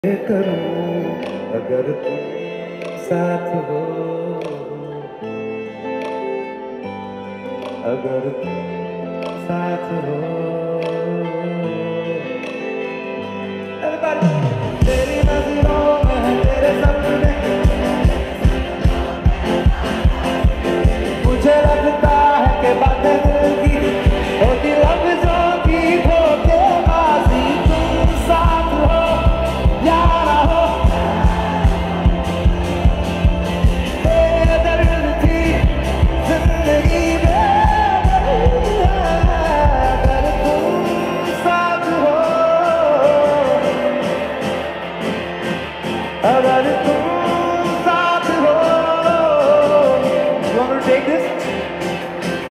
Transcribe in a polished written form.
करूं अगर तुम साथ हो, अगर तुम साथ हो। Everybody, तेरी नजरों में है तेरे सपने